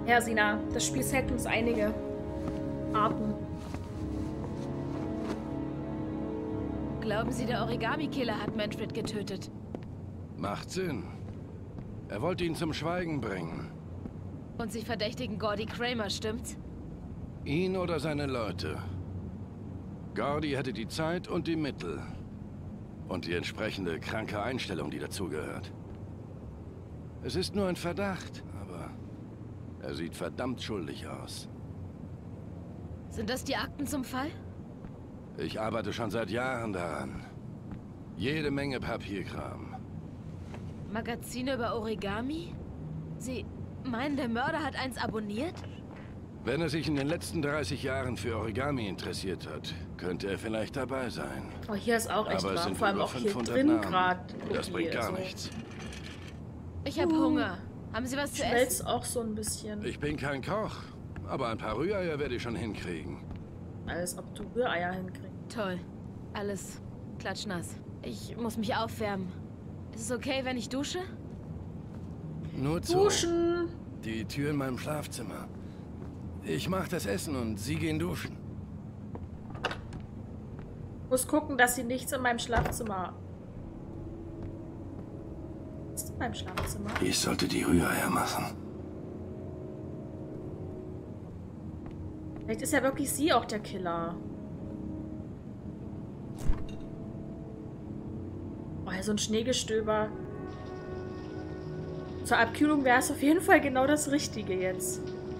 Ja, Sina, das Spiel zeigt uns einige Arten. Glauben Sie, der Origami-Killer hat Manfred getötet? Macht Sinn. Er wollte ihn zum Schweigen bringen. Und Sie verdächtigen Gordy Kramer, stimmt's? Ihn oder seine Leute. Gordy hätte die Zeit und die Mittel. Und die entsprechende kranke Einstellung, die dazugehört. Es ist nur ein Verdacht, aber er sieht verdammt schuldig aus. Sind das die Akten zum Fall? Ich arbeite schon seit Jahren daran. Jede Menge Papierkram. Magazine über Origami? Sie meinen, der Mörder hat eins abonniert? Wenn er sich in den letzten 30 Jahren für Origami interessiert hat, könnte er vielleicht dabei sein. Oh, hier ist auch echt Aber es wahr. sind Vor allem über auch hier 500 drin Namen. gerade. Das bringt gar nichts. Ich habe Hunger. Haben Sie was zu essen? Schmelzt auch so ein bisschen. Ich bin kein Koch, aber ein paar Rühreier werde ich schon hinkriegen. Als ob du Rühreier hinkriegst. Toll. Alles klatschnass. Ich muss mich aufwärmen. Ist es okay, wenn ich dusche? Nur zu. Duschen! Die Tür in meinem Schlafzimmer. Ich mach das Essen und Sie gehen duschen. Muss gucken, dass sie nichts in meinem Schlafzimmer. Was ist in meinem Schlafzimmer? Ich sollte die Rühreier machen. Vielleicht ist ja wirklich sie auch der Killer. Oh, ja, so ein Schneegestöber. Zur Abkühlung wäre es auf jeden Fall genau das Richtige jetzt.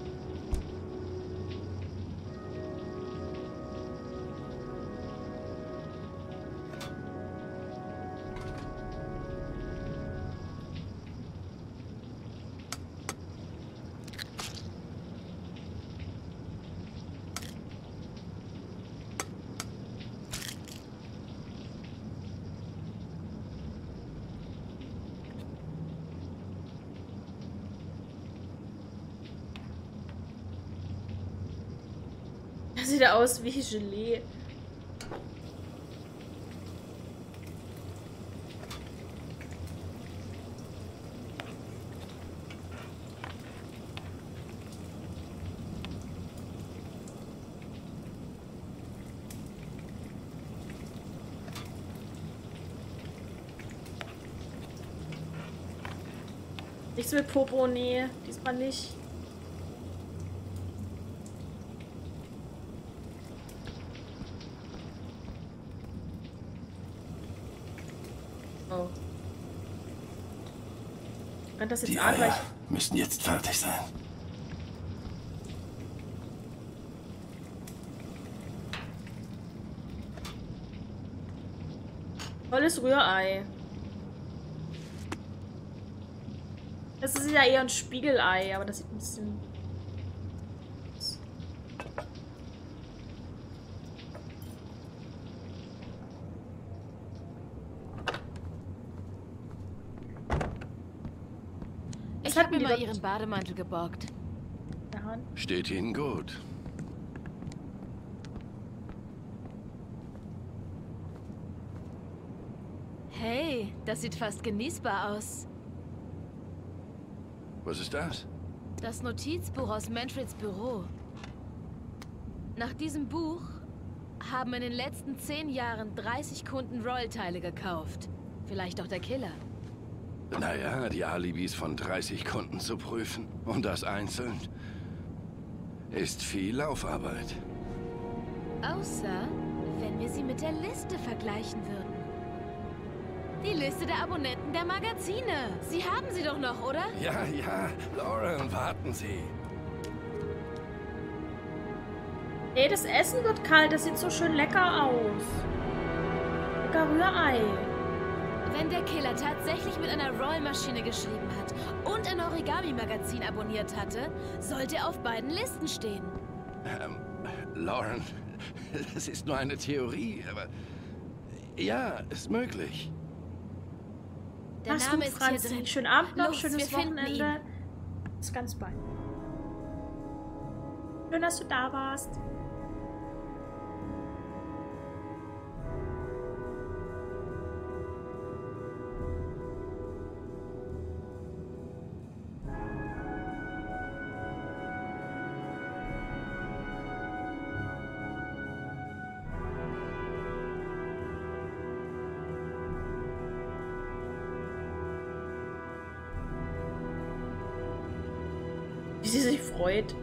Das sieht aus wie Gelee. Nichts mit Popo, nee, diesmal nicht. Oh. Brennt das jetzt Die an, weil Eier müssen jetzt fertig sein. volles Rührei. Das ist ja eher ein Spiegelei, aber das sieht ein bisschen... Ich habe mir mal Ihren Bademantel geborgt. Steht Ihnen gut. Hey, das sieht fast genießbar aus. Was ist das? Das Notizbuch aus Manfreds Büro. Nach diesem Buch haben in den letzten 10 Jahren 30 Kunden Royal-Teile gekauft. Vielleicht auch der Killer. Naja, die Alibis von 30 Kunden zu prüfen. Und das einzeln. Ist viel Laufarbeit. Außer, wenn wir sie mit der Liste vergleichen würden. Die Liste der Abonnenten der Magazine. Sie haben sie doch noch, oder? Ja, ja. Lauren, warten Sie. Ey, das Essen wird kalt. Das sieht so schön lecker aus. Lecker Rührei. Wenn der Killer tatsächlich mit einer Roll-Maschine geschrieben hat und ein Origami-Magazin abonniert hatte, sollte er auf beiden Listen stehen. Lauren, das ist nur eine Theorie, aber... Ja, ist möglich. Der Mach's Name gut, ist Franzi. hier drin. Schönen Abend noch, Los, schönes wir finden Wochenende. ihn. Bis ganz bald. Schön, dass du da warst. sie sich freut.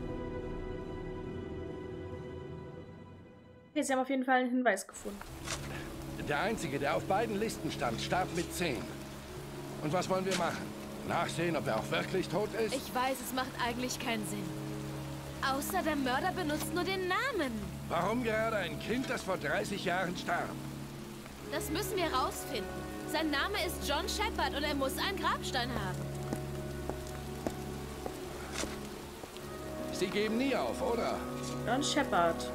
Okay, sie haben auf jeden Fall einen Hinweis gefunden. Der Einzige, der auf beiden Listen stand, starb mit 10. Und was wollen wir machen? Nachsehen, ob er auch wirklich tot ist? Ich weiß, es macht eigentlich keinen Sinn. Außer der Mörder benutzt nur den Namen. Warum gerade ein Kind, das vor 30 Jahren starb? Das müssen wir rausfinden. Sein Name ist John Shepard und er muss einen Grabstein haben. Sie geben nie auf, oder? John Shepard.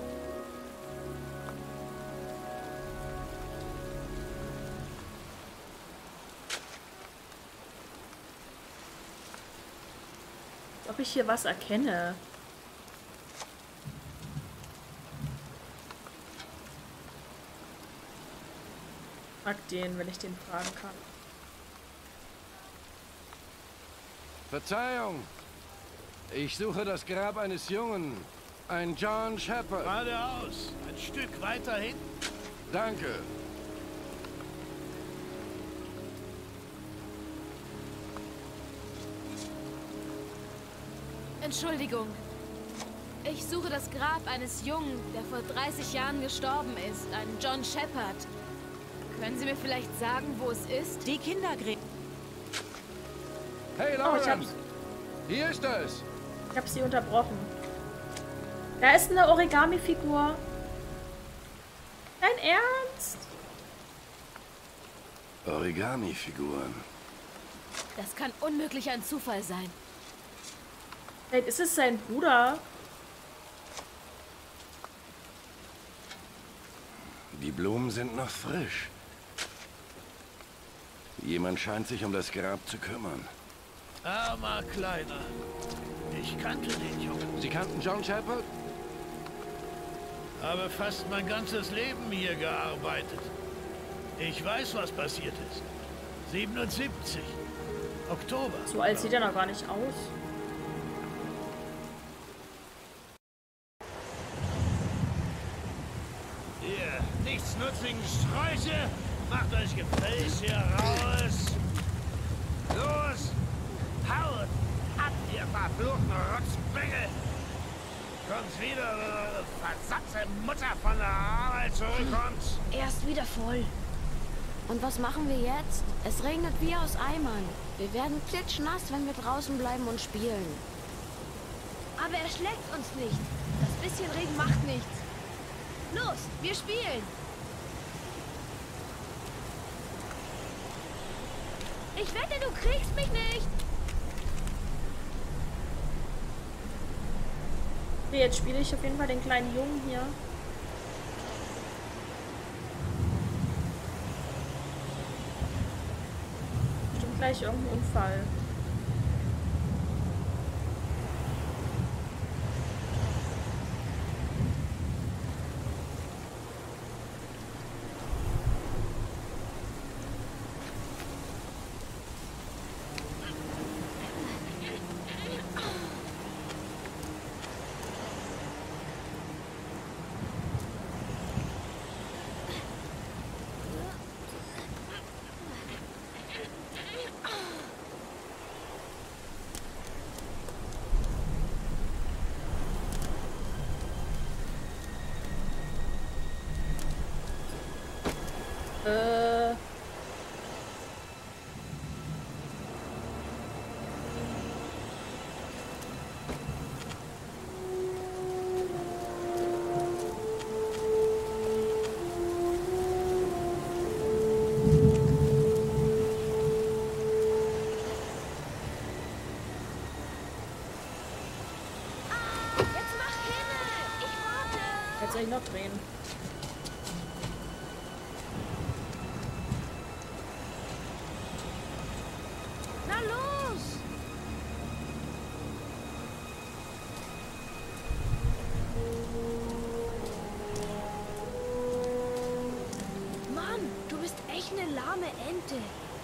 Ob ich hier was erkenne? Frag den, wenn ich den fragen kann. Verzeihung. Ich suche das Grab eines Jungen. Ein John Shepard. Geradeaus. Ein Stück weiter hinten. Danke. Entschuldigung. Ich suche das Grab eines Jungen, der vor 30 Jahren gestorben ist. Ein John Shepard. Können Sie mir vielleicht sagen, wo es ist? Die Kindergräber. Hey, Oh, Lawrence. Hier ist es. Ich habe sie unterbrochen. Da ist eine Origami-Figur. Dein Ernst? Origami-Figuren. Das kann unmöglich ein Zufall sein. Vielleicht ist es sein Bruder. Die Blumen sind noch frisch. Jemand scheint sich um das Grab zu kümmern. Armer Kleiner. Ich kannte den Jungen. Sie kannten John Shepard? Habe fast mein ganzes Leben hier gearbeitet. Ich weiß, was passiert ist. 77. Oktober. So alt sieht er noch gar nicht aus. Ihr nichtsnutzigen Sträuche, macht euch gefälligst hier raus. Los, haut ab, ihr verfluchten Rotzbengel. Kommt wieder, versatzte Mutter von der Arbeit zurückkommt. Er ist wieder voll. Und was machen wir jetzt? Es regnet wie aus Eimern. Wir werden klitschnass, wenn wir draußen bleiben und spielen. Aber er schlägt uns nicht. Das bisschen Regen macht nichts. Los, wir spielen. Ich wette, du kriegst mich nicht. Okay, jetzt spiele ich auf jeden Fall den kleinen Jungen hier. Bestimmt gleich irgendein Unfall. Jetzt soll ich noch drehen. Na los! Mann, du bist echt eine lahme Ente.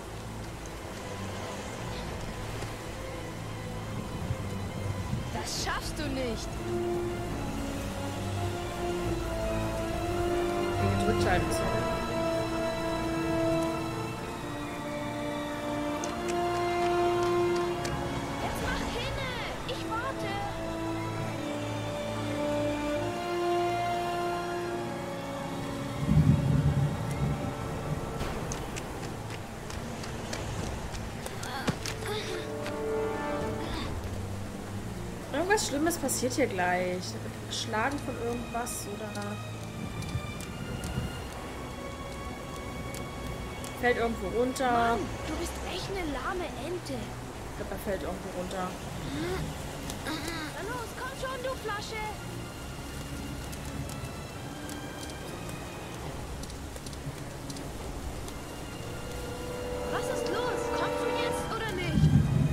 Das schaffst du nicht. Gedrückt halten soll. Jetzt mach hinne! Ich warte! Irgendwas Schlimmes passiert hier gleich. Schlagen von irgendwas oder... Fällt irgendwo runter. Mann, du bist echt eine lahme Ente. Ich glaube, er fällt irgendwo runter. Na los, komm schon, du Flasche. Was ist los? Kommst du jetzt oder nicht?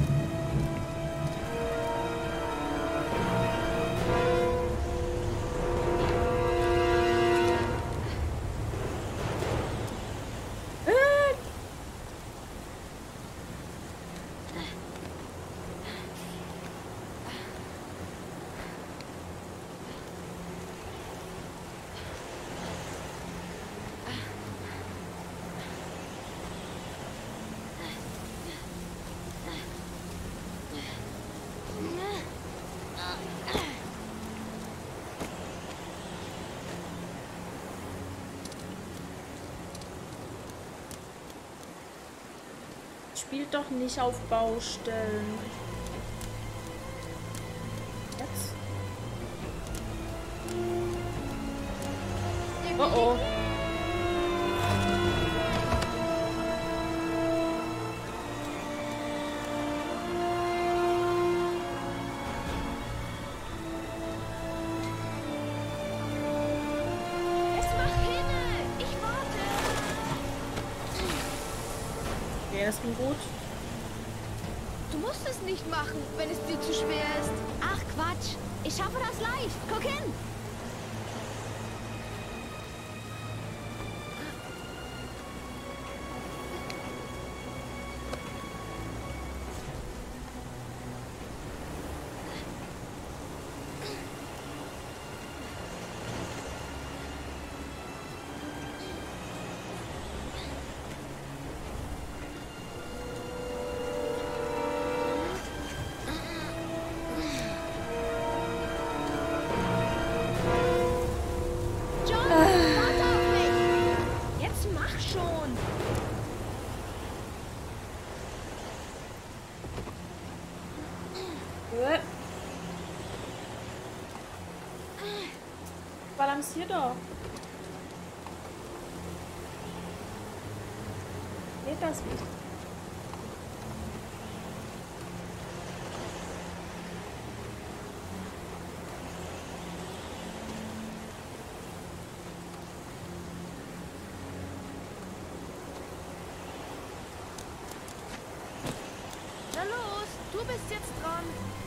Spielt doch nicht auf Baustellen. Jetzt? Oh oh. Jetzt mach hin! Ich warte! Okay, das ging gut. Du musst es nicht machen, wenn es dir zu schwer ist. Ach Quatsch, ich schaffe das leicht. Guck hin! John, warte auf mich! Jetzt mach schon! Balancier doch. Geht das nicht? Na los, du bist jetzt dran.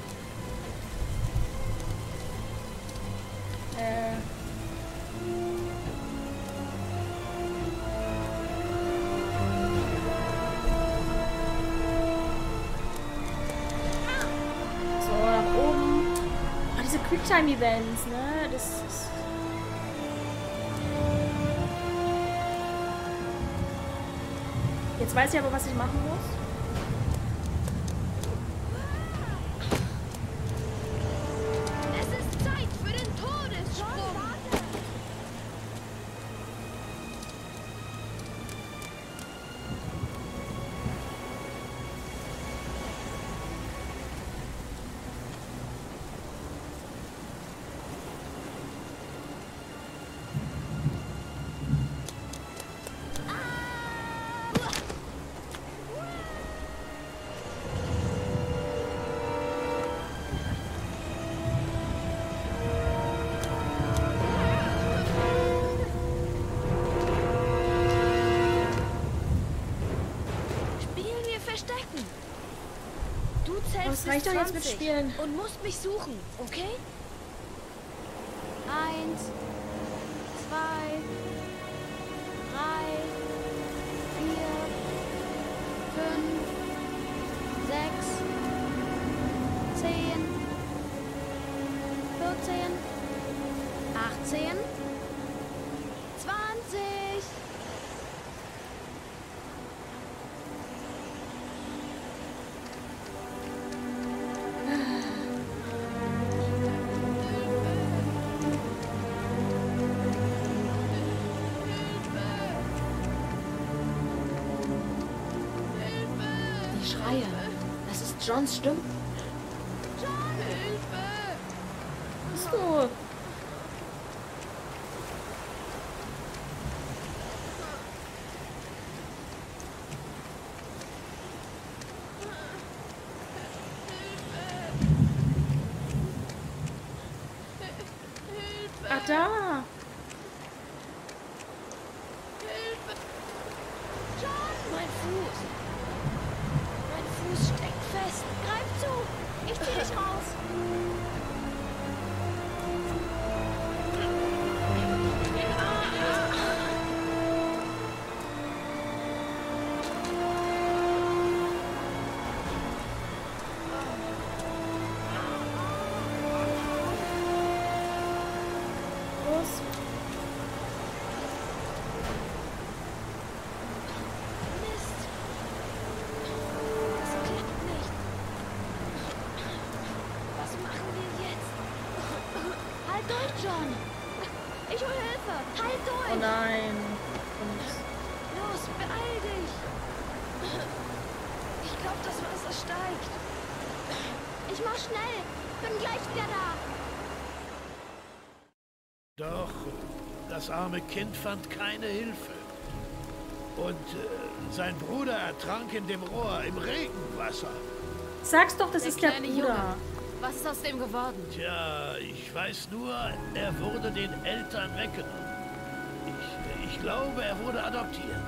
So, nach oben. Ah, diese Quicktime-Events, ne? Das ist... Jetzt weiß ich aber, was ich machen muss. Es ist Zeit für den Todessprung. Spielen wir Verstecken. Du zählst Das reicht bis doch jetzt mit 20 Spielen. und musst mich suchen, okay? 1, 2, 3, 4, 5, 6, 10, 14, 18, 20. Die Schreie. Das ist Johns Stimme. John, Hilfe! du? Ah, da. Mein Fuß. Mein Fuß steckt fest. Greif zu. Ich zieh dich raus. Los. Mist. Das klappt nicht. Was machen wir jetzt? Halt durch, John. Ich hol Hilfe. Halt Oh durch. nein. Und Los, beeil dich. Ich glaube, das Wasser steigt. Ich mach schnell. Bin gleich wieder da. Doch, das arme Kind fand keine Hilfe. Und sein Bruder ertrank in dem Rohr im Regenwasser. sag's doch, das Der ist der kleine Bruder. Junge. Was ist aus dem geworden? Tja, ich weiß nur, er wurde den Eltern weggenommen. Ich glaube, er wurde adoptiert.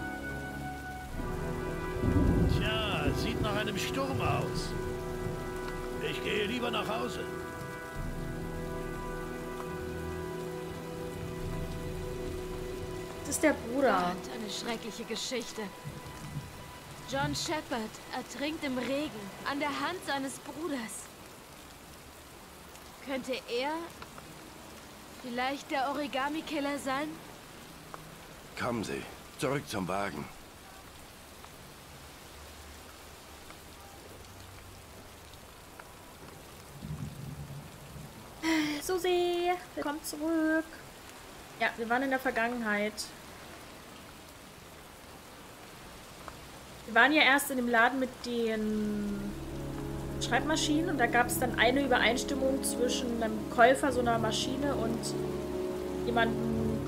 Tja, sieht nach einem Sturm aus. Ich gehe lieber nach Hause. Das ist der Bruder. Gott, eine schreckliche Geschichte. John Shepard ertrinkt im Regen an der Hand seines Bruders. Könnte er vielleicht der Origami-Killer sein? Kommen Sie, zurück zum Wagen. Susi, willkommen zurück. Ja, wir waren in der Vergangenheit. Wir waren ja erst in dem Laden mit den Schreibmaschinen und da gab es dann eine Übereinstimmung zwischen einem Käufer so einer Maschine und jemandem,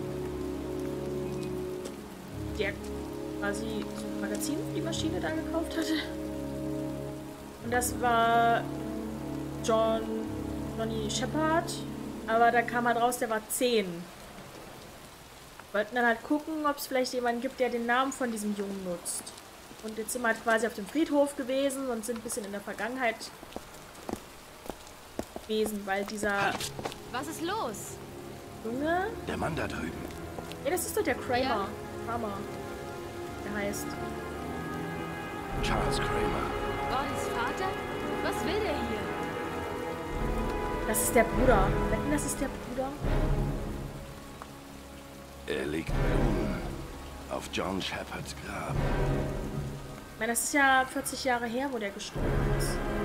der quasi so ein Magazin für die Maschine da gekauft hatte. Und das war Johnny Shepard, aber da kam halt raus, der war 10. Wollten dann halt gucken, ob es vielleicht jemanden gibt, der den Namen von diesem Jungen nutzt. Und jetzt sind wir halt quasi auf dem Friedhof gewesen und sind ein bisschen in der Vergangenheit gewesen, weil dieser Was ist los? Junge... Der Mann da drüben. Ja, das ist doch der Kramer. Ja. Kramer. Der heißt. Charles Kramer. Gordys Vater? Was will der hier? Das ist der Bruder. Wetten, das ist der Bruder? Er legt Blumen auf John Shepards Grab. Ich meine, das ist ja 40 Jahre her, wo der gestorben ist.